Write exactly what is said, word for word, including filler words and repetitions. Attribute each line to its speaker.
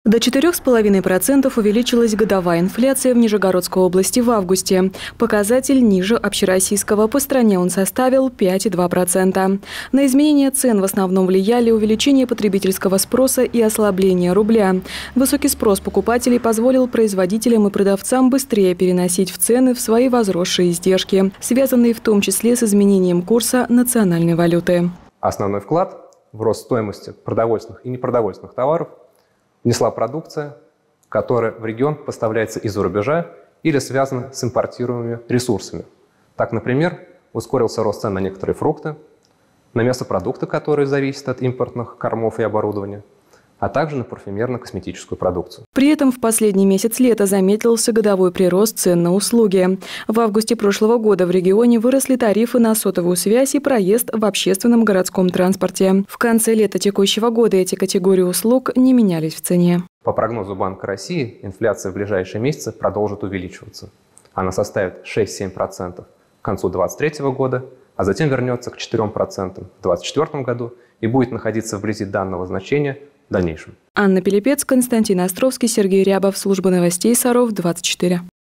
Speaker 1: До четырёх с половиной процентов увеличилась годовая инфляция в Нижегородской области в августе. Показатель ниже общероссийского, по стране он составил пять и две десятых процента. На изменение цен в основном влияли увеличение потребительского спроса и ослабление рубля. Высокий спрос покупателей позволил производителям и продавцам быстрее переносить в цены в свои возросшие издержки, связанные в том числе с изменением курса национальной валюты.
Speaker 2: Основной вклад в рост стоимости продовольственных и непродовольственных товаров внесла продукция, которая в регион поставляется из-за рубежа или связана с импортируемыми ресурсами. Так, например, ускорился рост цен на некоторые фрукты, на мясопродукты, которые зависят от импортных кормов и оборудования, а также на парфюмерно-косметическую продукцию.
Speaker 1: При этом в последний месяц лета заметился годовой прирост цен на услуги. В августе прошлого года в регионе выросли тарифы на сотовую связь и проезд в общественном городском транспорте. В конце лета текущего года эти категории услуг не менялись в цене.
Speaker 2: По прогнозу Банка России, инфляция в ближайшие месяцы продолжит увеличиваться. Она составит шесть-семь процентов к концу две тысячи двадцать третьего года, а затем вернется к четырем процентам в две тысячи двадцать четвёртом году и будет находиться вблизи данного значения в дальнейшем.
Speaker 1: Анна Пилипец, Константин Островский, Сергей Рябов. Служба новостей Саров, двадцать четыре.